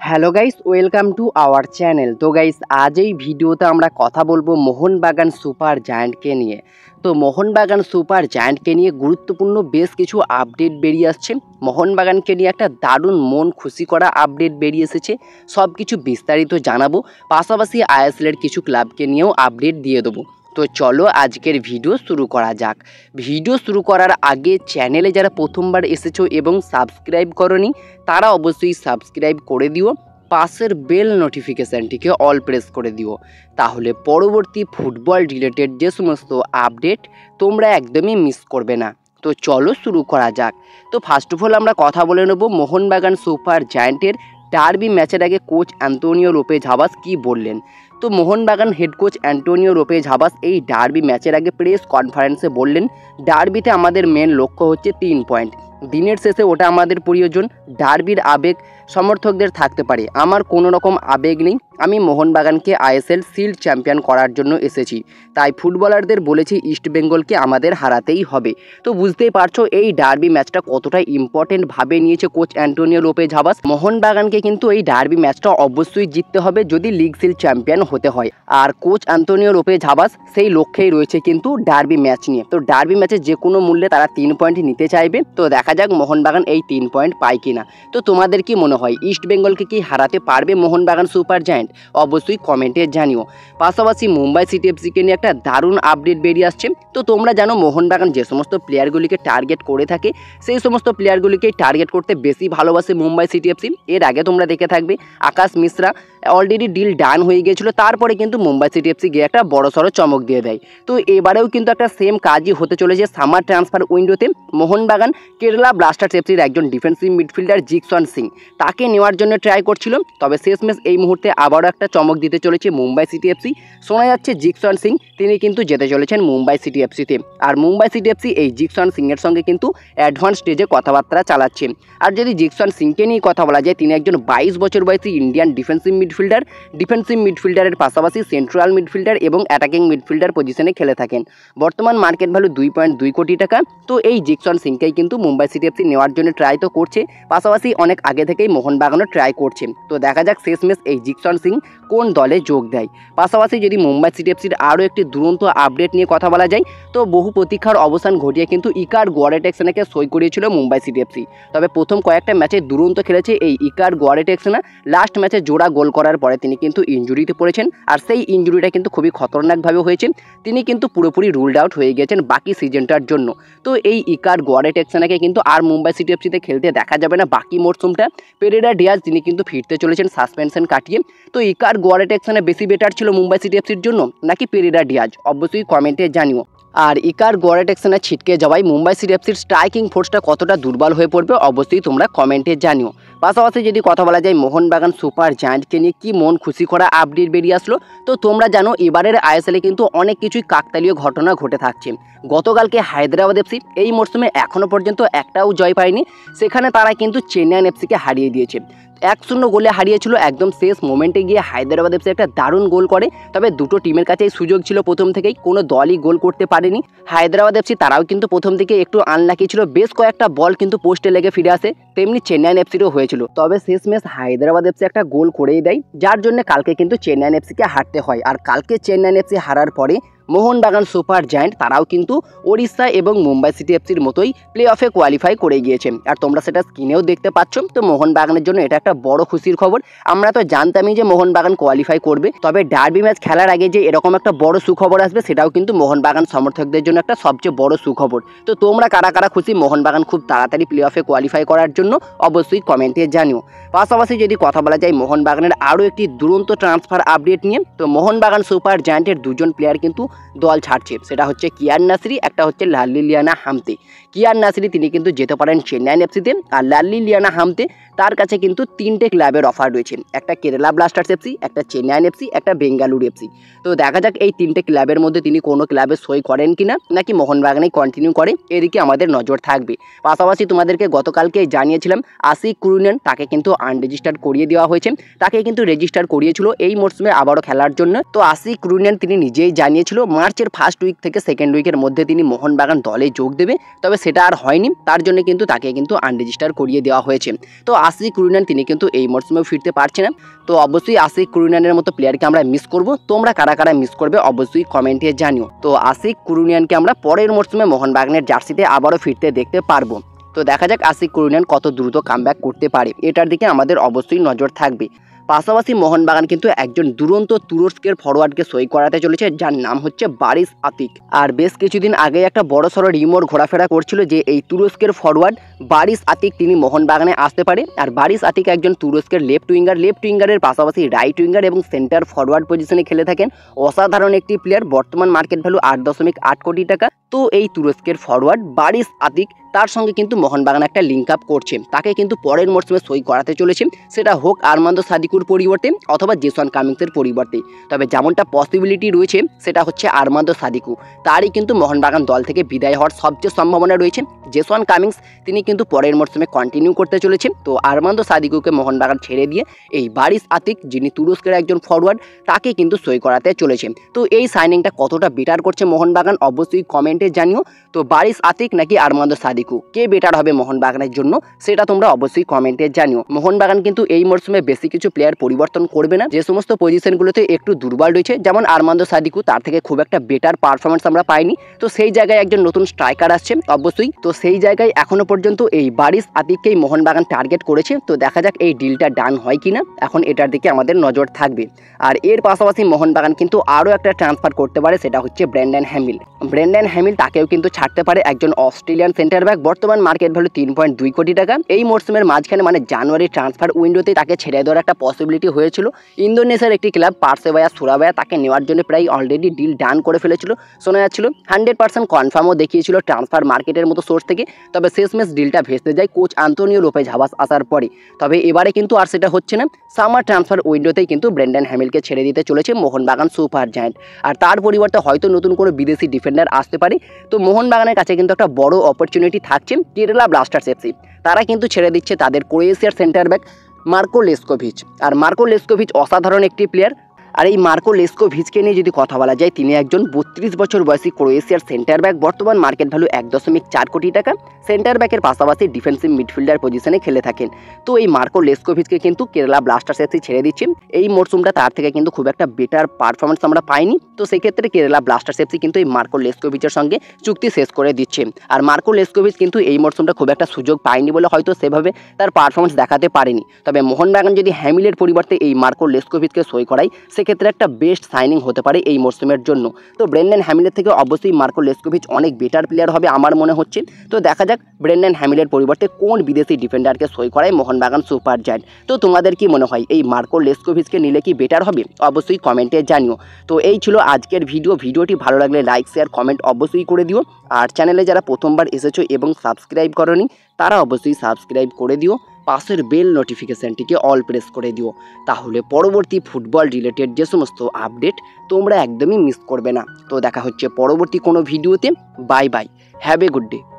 Hello guys, welcome to our channel. তো guys, আজ এই ভিডিওতে আমরা কথা বলবো মোহনবাগান সুপার জায়ান্টকে নিয়ে। তো মোহনবাগান সুপার জায়ান্টকে নিয়ে গুরুত্বপূর্ণ বেশ কিছু আপডেট বেরিয়ে আসছে। মোহনবাগানকে নিয়ে একটা দারুণ মন খুশি করা আপডেট বেরিয়ে এসেছে। সব কিছু বিস্তারিত জানাবো, পাশাপাশি আইএসএলের কিছু ক্লাবকে নিয়েও আপডেট দিয়ে দেবো। তো চলো আজকের ভিডিও শুরু করা যাক। ভিডিও শুরু করার আগে চ্যানেলে যারা প্রথমবার এসেছো এবং সাবস্ক্রাইব করনি তারা অবশ্যই সাবস্ক্রাইব করে দিও, পাশের বেল নোটিফিকেশানটিকে অল প্রেস করে দিও, তাহলে পরবর্তী ফুটবল রিলেটেড যে সমস্ত আপডেট তোমরা একদমই মিস করবে না। তো চলো শুরু করা যাক। তো ফার্স্ট অফ অল আমরা কথা বলে নেব মোহনবাগান সুপার জায়ান্টের ডার্বি ম্যাচের আগে কোচ অ্যান্তোনিও লোপেজ হাবাস কী বললেন। তো Mohun Bagan head coach Antonio Lopez Habas এই ডার্বি ম্যাচের আগে প্রেস কনফারেন্সে বললেন, ডার্বিতে আমাদের মেন লক্ষ্য হচ্ছে 3 পয়েন্ট। দিনের শেষে ওটা আমাদের প্রয়োজন। ডার্বির আবেগ সমর্থকদের থাকতে পারে, আমার কোনো রকম আবেগ নেই। আমি মোহনবাগানকে আইএসএল শিল্ড চ্যাম্পিয়ন করার জন্য এসেছি, তাই ফুটবলারদের বলেছি ইস্টবেঙ্গলকে আমাদের হারাতেই হবে। তো বুঝতেই পারছো এই ডার্বি ম্যাচটা কতটা ইম্পর্টেন্টভাবে নিয়েছে কোচ অ্যান্তোনিও লোপেজ হাবাস। মোহনবাগানকে কিন্তু এই ডার্বি ম্যাচটা অবশ্যই জিততে হবে যদি লিগ শিল্ড চ্যাম্পিয়ন হতে হয়, আর কোচ অ্যান্তোনিও লোপেজ হাবাস সেই লক্ষ্যেই রয়েছে কিন্তু ডার্বি ম্যাচ নিয়ে। তো ডার্বি ম্যাচে যে কোনো মূল্যে তারা 3 পয়েন্ট নিতে চাইবে। তো দেখা যাক মোহনবাগান এই 3 পয়েন্ট পায় কিনা। তো তোমাদের কি মনে হয় ইস্টবেঙ্গলকে কি হারাতে পারবে মোহনবাগান সুপার জায়ান্ট? অবশ্যই কমেন্টে জানিও। পাশাপাশি মুম্বাই সিটি এফসিকে নিয়ে একটা দারুণ আপডেট বেরিয়ে আসছে। তো তোমরা জানো মোহনবাগান যে সমস্ত প্লেয়ারগুলিকে টার্গেট করে থাকে সেই সমস্ত প্লেয়ারগুলিকেই টার্গেট করতে বেশি ভালোবাসে মুম্বাই সিটি এফসি। এর আগে তোমরা দেখে থাকবে Akash Mishra already deal done হয়ে গিয়েছিল, তারপরে কিন্তু মুম্বাই সিটি এফসি গিয়ে একটা বড়সড় চমক দিয়ে দেয়। তো এবারেও কিন্তু একটা সেম কাজই হতে চলেছে সামার ট্রান্সফার উইন্ডোতে। মোহনবাগান কেরালা ব্লাস্টার্স এফসির একজন ডিফেন্সিভ মিডফিল্ডার জিকসন সিং তাকে নেওয়ার জন্য ট্রাই করছিল, তবে শেষমেশ এই মুহূর্তে আবারও একটা চমক দিতে চলেছে মুম্বাই সিটি এফসি। শোনা যাচ্ছে জিকসন সিং তিনি কিন্তু যেতে চলেছেন মুম্বাই সিটি এফসিতে, আর মুম্বাই সিটি এফসি এই জিকসন সিংয়ের সঙ্গে কিন্তু অ্যাডভান্স স্টেজে কথাবার্তা চালাচ্ছে। আর যদি জিকসন সিংকে নিয়ে কথা বলা যায়, তিনি একজন 22 বছর বয়সী ইন্ডিয়ান ডিফেন্সিভ মিডফিল্ডারের পাশাপাশি সেন্ট্রাল মিডফিল্ডার এবং অ্যাটাকিং মিডফিল্ডার পজিশনে খেলে থাকেন। বর্তমান মার্কেট ভ্যালু 2.2 কোটি টাকা। তো এই জিকসন সিংকেই কিন্তু মুম্বাই সিটি এফসি নেওয়ার জন্য ট্রাই তো করছে, পাশাপাশি অনেক আগে থেকেই মোহনবাগানও ট্রাই করছে। তো দেখা যাক শেষমেশ এই জিকসন সিং কোন দলে যোগ দেয়। পাশাপাশি যদি মুম্বাই সিটি এফসির আরও একটি দুরন্ত আপডেট নিয়ে কথা বলা যায়, তো বহু প্রতীক্ষার অবসান ঘটিয়ে কিন্তু ইকার গোয়ারেটেক্সেনাকে সই করিয়েছিল মুম্বাই সিটি এফসি। তবে প্রথম কয়েকটা ম্যাচে দুরন্ত খেলেছে এই ইকার গোয়ারেটেক্সেনা। লাস্ট ম্যাচে জোড়া গোল করার পরে তিনি কিন্তু ইনজুরিতে পড়েছেন, আর সেই ইনজুরিটা কিন্তু খুবই খতরনাকভাবে হয়েছে। তিনি কিন্তু পুরোপুরি রুলড আউট হয়ে গেছেন বাকি সিজনটার জন্য। তো এই ইকার গোয়ারেটেক্সেনাকে কিন্তু আর মুম্বাই সিটি এফসিতে খেলতে দেখা যাবে না বাকি মরশুমটা। পেরেরা ডিয়াজ তিনি কিন্তু ফিরতে চলেছেন সাসপেনশন কাটিয়ে। তো ইকার গোয়ারেটেক্সেনা বেশি বেটার ছিল মুম্বাই সিটি এফসির জন্য নাকি পেরেরা ডিয়াজ? অবশ্যই কমেন্টে জানিও। আর ইকার গোয়ারেটেক্সেনা ছিটকে যাওয়ায় মুম্বাই সিটি এফসির স্ট্রাইকিং ফোর্সটা কতটা দুর্বল হয়ে পড়বে অবশ্যই তোমরা কমেন্টে জানিও। পাশাপাশি যদি কথা বলা যায় মোহনবাগান সুপার জায়ান্টকে নিয়ে কি মন খুশি করা আপডেট বেরিয়ে আসলো। তো তোমরা জানো এবারের আইএসএলে কিন্তু অনেক কিছুই কাকতালীয় ঘটনা ঘটে থাকছে। গতকালকে হায়দ্রাবাদ এফসি এই মরশুমে এখনও পর্যন্ত একটাও জয় পায়নি, সেখানে তারা কিন্তু চেন্নাইন এফসিকে হারিয়ে দিয়েছে। 1-0 গোলে হারিয়েছিল। একদম শেষ মোমেন্টে গিয়ে হায়দ্রাবাদ এফসি একটা দারুণ গোল করে, তবে দুটো টিমের কাছেই সুযোগ ছিল প্রথম থেকেই, কোনো দলই গোল করতে পারেনি। হায়দ্রাবাদ এফসি তারাও কিন্তু প্রথম দিকে একটু আনলাকি ছিল, বেশ কয়েকটা বল কিন্তু পোস্টে লেগে ফিরে আসে, তেমনি চেন্নাইন এফসিরও হয়েছিল। তবে শেষমেশ হায়দ্রাবাদ এফসি একটা গোল করেই দেয়, যার জন্য কালকে কিন্তু চেন্নাইন এফসিকে হারতে হয়। আর কালকে চেন্নাইন এফসি হারার পরে মোহনবাগান সুপার জায়ান্ট তারাও কিন্তু ওড়িশা এবং মুম্বাই সিটি এফসির মতোই প্লে অফে কোয়ালিফাই করে গিয়েছে, আর তোমরা সেটা স্ক্রিনেও দেখতে পাচ্ছ। তো মোহনবাগানের জন্য এটা একটা বড় খুশির খবর। আমরা তো জানতামই যে মোহনবাগান কোয়ালিফাই করবে, তবে ডার্বি ম্যাচ খেলার আগে যে এরকম একটা বড় সুখবর আসবে সেটাও কিন্তু মোহনবাগান সমর্থকদের জন্য একটা সবচেয়ে বড় সুখবর। তো তোমরা কারা কারা খুশি মোহনবাগান খুব তাড়াতাড়ি প্লে অফে কোয়ালিফাই করার জন্য অবশ্যই কমেন্টে জানিও। পাশাপাশি যদি কথা বলা যায় মোহনবাগানের আরও একটি দুরন্ত ট্রান্সফার আপডেট নিয়ে, তো মোহনবাগান সুপার জায়ান্টের দুজন প্লেয়ার কিন্তু দল ছাড়ছে, সেটা হচ্ছে কিয়ান নাসরি, একটা হচ্ছে লাল্লিলিয়ানা হামতে। কিয়ান নাসরি তিনি কিন্তু যেতে পারেন চেন্নাইন এফসিতে, আর লাল্লিলিয়ানা হামতে তার কাছে কিন্তু 3টে ক্লাবের অফার রয়েছে, একটা কেরালা ব্লাস্টার্স এফসি, একটা চেন্নাইন এফসি, একটা বেঙ্গালুরু এফসি। তো দেখা যাক এই 3টে ক্লাবের মধ্যে তিনি কোনো ক্লাবে সই করেন কিনা, নাকি মোহনবাগানেই কন্টিনিউ করে, এদিকে আমাদের নজর থাকবে। পাশাপাশি তোমাদেরকে গতকালকে জানিয়েছিলাম আশিক কুরুনিয়ান তাকে কিন্তু আনরেজিস্টার্ড করিয়ে দেওয়া হয়েছে, তাকে কিন্তু রেজিস্টার করিয়েছিল এই মরশুমে আবারও খেলার জন্য। তো আশিক কুরুনিয়ান তিনি নিজেই জানিয়েছিল মার্চের ফার্স্ট উইক থেকে সেকেন্ড উইকের মধ্যে তিনি মোহনবাগান দলে যোগ দেবে, তবে সেটা আর হয়নি। তার জন্য কিন্তু তাকে কিন্তু আনরেজিস্টার করিয়ে দেওয়া হয়েছে। তো আশিক কুরিনান তিনি কিন্তু এই মরশুমেও ফিরতে পারছে না। তো অবশ্যই আশিক কুরিনানের মতো প্লেয়ারকে আমরা মিস করব। তোমরা কারা কারা মিস করবে অবশ্যই কমেন্টে জানিও। তো আশিক কুরিনানকে আমরা পরের মরশুমে মোহনবাগানের জার্সিতে আবারও ফিরতে দেখতে পারবো। তো দেখা যাক আশিক কুরিনান কত দ্রুত কামব্যাক করতে পারে, এটার দিকে আমাদের অবশ্যই নজর থাকবে। পাশাপাশি মোহনবাগান কিন্তু একজন দুরন্ত তুরস্কের ফরওয়ার্ডকে সই করাতে চলেছে, যার নাম হচ্ছে বারিস আতিক। আর বেশ কিছুদিন আগে একটা বড়সড় রিমোর ঘোরাফেরা করছিল যে এই তুরস্কের ফরওয়ার্ড বারিস আতিক তিনি মোহনবাগানে আসতে পারে। আর বারিস আতিক একজন তুরস্কের লেফট উইঙ্গারের পাশাপাশি রাইট উইঙ্গার এবং সেন্টার ফরওয়ার্ড পজিশনে খেলে থাকেন। অসাধারণ একটি প্লেয়ার, বর্তমান মার্কেট ভ্যালু 8.8 কোটি টাকা। তো এই তুরস্কের ফরওয়ার্ড বারিস আতিক তার সঙ্গে কিন্তু মোহনবাগান একটা লিঙ্ক আপ করছে, তাকে কিন্তু পরের মরশুমে সই করাতে চলেছে, সেটা হোক আরমান্দো সাদিকুর পরিবর্তে অথবা জেসন কামিংসের পরিবর্তে। তবে যেমনটা পসিবিলিটি রয়েছে সেটা হচ্ছে আরমান্দো সাদিকু, তারই কিন্তু মোহনবাগান দল থেকে বিদায় হওয়ার সবচেয়ে সম্ভাবনা রয়েছে। জেসন কামিংস তিনি কিন্তু পরের মরশুমে কন্টিনিউ করতে চলেছে। তো আরমান্দো সাদিকুকে মোহনবাগান ছেড়ে দিয়ে এই বারিস আতিক, যিনি তুরস্কের একজন ফরওয়ার্ড, তাকে কিন্তু সই করাতে চলেছে। তো এই সাইনিংটা কতটা বেটার করছে মোহনবাগান অবশ্যই কমেন্টে জানিও। তো বারিস আতিক নাকি আরমান্দো সাদিকু, কে বেটার হবে মোহনবাগানের জন্য সেটা তোমরা অবশ্যই কমেন্টে জানিও। মোহনবাগান কিন্তু এই মরশুমে বেশি কিছু প্লেয়ার পরিবর্তন করবে না। যে সমস্ত পজিশনগুলোতে একটু দুর্বল রয়েছে, যেমন আরমান্দো সাদিকু, তার থেকে খুব একটা বেটার পারফরমেন্স আমরা পাইনি। তো সেই জায়গায় একজন নতুন স্ট্রাইকার আসছে অবশ্যই। তো সেই জায়গায় এখনো পর্যন্ত এই বারিস আতিককেই মোহনবাগান টার্গেট করেছে। তো দেখা যাক এই ডিলটা ডান হয় কিনা, এখন এটার দিকে আমাদের নজর থাকবে। আর এর পাশাপাশি মোহনবাগান কিন্তু আরও একটা ট্রান্সফার করতে পারে, সেটা হচ্ছে ব্র্যান্ডন হ্যামিল। তাকেও কিন্তু ছাড়তে পারে, একজন অস্ট্রেলিয়ান সেন্টার ব্যাক, বর্তমান মার্কেট ভ্যালু 3.2 কোটি টাকা। এই মরশুমের মাঝখানে মানে জানুয়ারি ট্রান্সফার উইন্ডোতে তাকে ছেড়ে দেওয়ার একটা পসিবিলিটি হয়েছিল। ইন্দোনেশিয়ার একটি ক্লাব পার্সেবায়া সুরাবায়া তাকে নেওয়ার জন্য প্রায় অলরেডি ডিল ডান করে ফেলেছিল, শোনা যাচ্ছিল। 100% কনফার্মও দেখিয়েছিল ট্রান্সফার মার্কেটের মতো সোর্স থেকে। তবে শেষমেশ ডিলটা ভেস্তে যায় কোচ আন্তোনিও লোপেজ হাবাস আসার পরে। তবে এবারে কিন্তু আর সেটা হচ্ছে না। সামার ট্রান্সফার উইন্ডোতেই কিন্তু ব্র্যান্ডন হ্যামিলকে ছেড়ে দিতে চলেছে মোহনবাগান সুপার জায়ান্ট। আর তার পরিবর্তে হয়তো নতুন কোনো বিদেশি ডিফেন্ডার আসতে পারে। তো মোহনবাগানের কাছে কিন্তু একটা বড় অপরচুনিটি থাকছে কেরালা ব্লাস্টার্স এফসি। তারা কিন্তু ছেড়ে দিচ্ছে তাদের ক্রোয়েশিয়ার সেন্টার ব্যাক মার্কো লেসকোভিচ। আর মার্কো লেসকোভিচ অসাধারণ একটি প্লেয়ার। আর এই মার্কো লেসকোভিচকে নিয়ে যদি কথা বলা যায়, তিনি একজন 32 বছর বয়সী ক্রোয়েশিয়ার সেন্টার ব্যাক, বর্তমান মার্কেট ভ্যালু 1.4 কোটি টাকা। সেন্টার ব্যাকের পাশাপাশি ডিফেন্সিভ মিডফিল্ডার পজিশনে খেলে থাকেন। তো এই মার্কো লেসকোভিচকে কিন্তু কেরালা ব্লাস্টার্স এফসি ছেড়ে দিচ্ছে। এই মরশুমটা তার থেকে কিন্তু খুব একটা বেটার পারফরমেন্স আমরা পাইনি। তো সেক্ষেত্রে কেরালা ব্লাস্টার্স এফসি কিন্তু এই মার্কো লেসকোভিচের সঙ্গে চুক্তি শেষ করে দিচ্ছে। আর মার্কো লেসকোভিচ কিন্তু এই মরশুমটা খুব একটা সুযোগ পায়নি বলে হয়তো সেভাবে তার পারফরমেন্স দেখাতে পারেনি। তবে মোহনবাগান যদি হ্যামিলের পরিবর্তে এই মার্কো লেসকোভিচকে সই করায়, সেক্ষেত্রে একটা বেস্ট সাইনিং হতে পারে এই মরশুমের জন্য। তো ব্রেন্ডন হ্যামিলের থেকে অবশ্যই মার্কো লেসকোভিচ অনেক বেটার প্লেয়ার হবে আমার মনে হচ্ছে। তো দেখা যাক ব্রেন্ডন হ্যামিলের পরিবর্তে কোন বিদেশি ডিফেন্ডারকে সই করায় মোহনবাগান সুপার জায়ান্ট। তো তোমাদের কি মনে হয়, এই মার্কো লেসকোভিচকে নিলে কি বেটার হবে অবশ্যই কমেন্টে জানিও। তো এই ছিল আজকের ভিডিওটি ভালো লাগলে লাইক শেয়ার কমেন্ট অবশ্যই করে দিও। আর চ্যানেলে যারা প্রথমবার এসেছো এবং সাবস্ক্রাইব করোনি, তারা অবশ্যই সাবস্ক্রাইব করে দিও। পাশের বেল নোটিফিকেশানটিকে অল প্রেস করে দিও, তাহলে পরবর্তী ফুটবল রিলেটেড যে সমস্ত আপডেট তোমরা একদমই মিস করবে না। তো দেখা হচ্ছে পরবর্তী কোনো ভিডিওতে। Bye bye, have a good day.